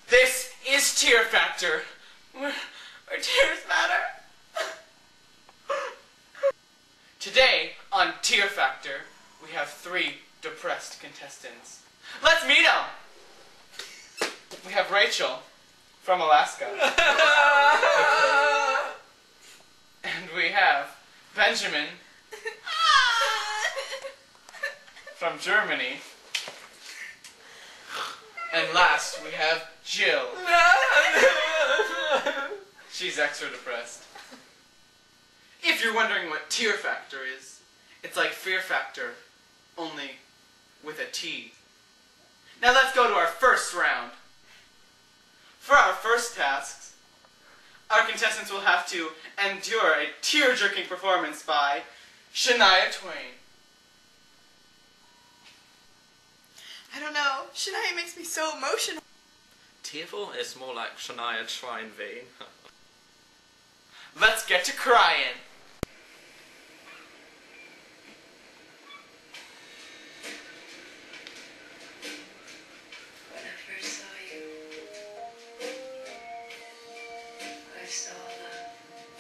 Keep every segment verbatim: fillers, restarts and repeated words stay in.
This is Tear Factor, where, where tears matter. Today on Tear Factor, we have three depressed contestants. Let's meet them. We have Rachel from Alaska. And we have Benjamin from Germany. And last, we have Jill. She's extra depressed. If you're wondering what Tear Factor is, it's like Fear Factor, only with a T. Now let's go to our first round. For our first tasks, our contestants will have to endure a tear-jerking performance by Shania Twain. I don't know. Shania makes me so emotional. Tearful is more like Shania Twain vein. Let's get to crying. When I first saw you, I saw love.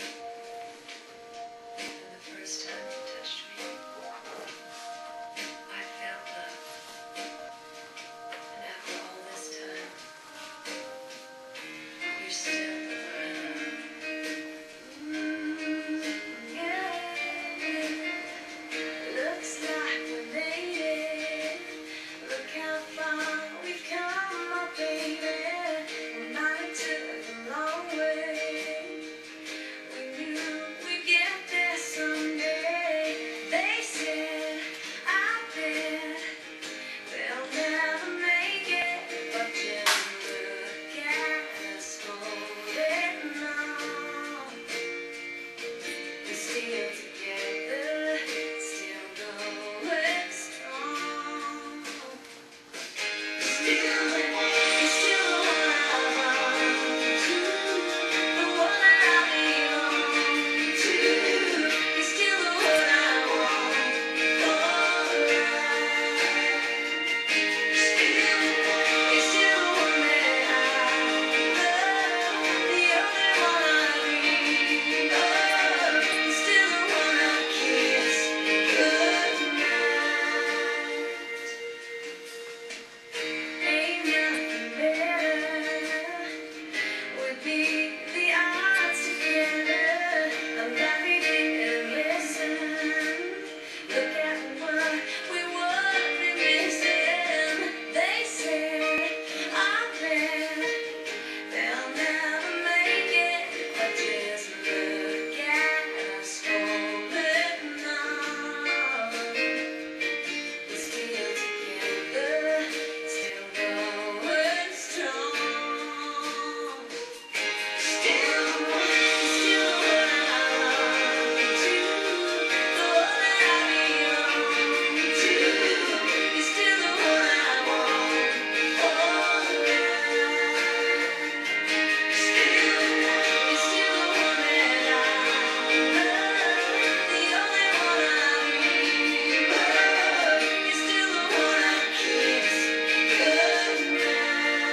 And the first time you touched me, I felt love. And after all this time, you're still the one I love. Looks like we made it. Look how far we've come, my baby. We might took a long way. We knew we'd get there someday. They said, I bet they'll never make it, but just look at us holding on. We're still together, still going strong. Still, you're still the one I belong to, the one that I belong to. You're still the one I want alright. Still, you're still the one that I love, the only one I dream of. You're still the one I kiss goodnight. Ain't nothing better. Would be the odds together. I'm glad we didn't listen. Look at what we would be missing. They said, I bet they'll never make it, but just look at us holding on. We're still together, still going strong. Still, you're still the one I belong to, the one that I belong to. You're still the one I want alright. Still, you're still the one that I love, the only one I dream of. You're still the one I kiss goodnight.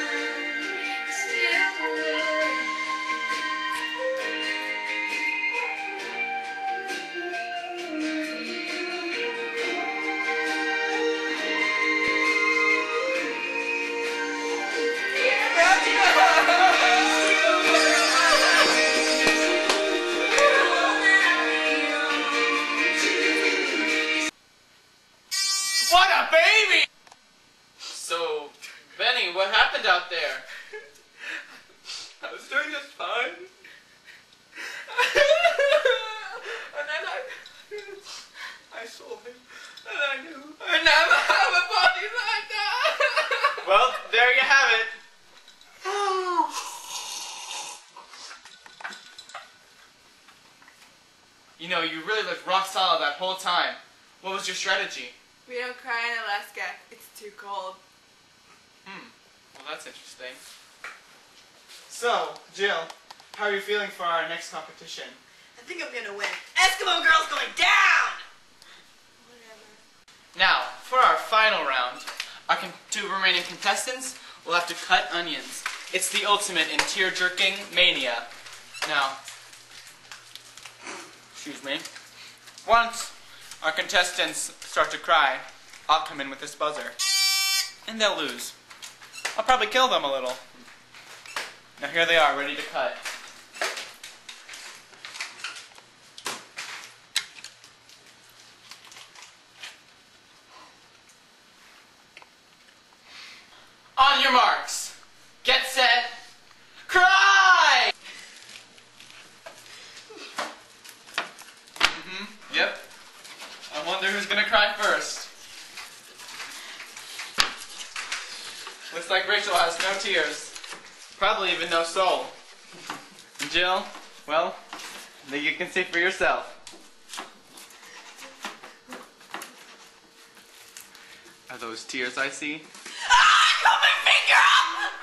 Still good. What a baby! So, Benny, what happened out there? I was doing just fine. And then I, I saw him, and I knew I'd never have a body like that. Well, there you have it. You know, you really looked rock solid that whole time. What was your strategy? We don't cry in Alaska. It's too cold. Hmm. Well, that's interesting. So, Jill, how are you feeling for our next competition? I think I'm gonna win. Eskimo girl's going down! Whatever. Now, for our final round, our con two remaining contestants we'll have to cut onions. It's the ultimate in tear-jerking mania. Now, excuse me. Once our contestants start to cry, I'll come in with this buzzer. And they'll lose. I'll probably kill them a little. Now here they are, ready to cut. On your marks. Get set. Cry! Mm-hmm. Yep. I wonder who's gonna cry first. Looks like Rachel has no tears. Probably even no soul. And Jill, well, then you can see for yourself. Are those tears I see? Ah! Got my finger up!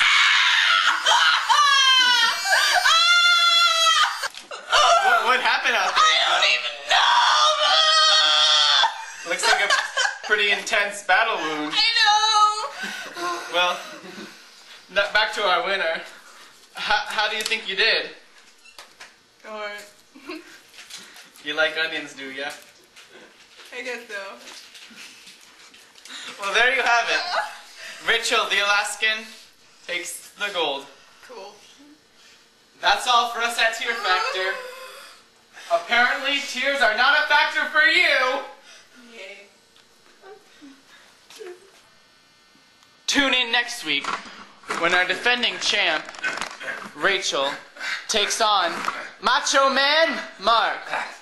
Ah! What, what happened out there? I don't even know! Looks like a pretty intense battle wound. I know! Well, n- back to our winner. How, how do you think you did? Alright. You like onions, do ya? I guess so. Well, there you have it. Rachel, the Alaskan, takes the gold. Cool. That's all for us at Tear Factor. Apparently, tears are not a factor for you. Yay. Tune in next week when our defending champ, Rachel, takes on Macho Man Mark.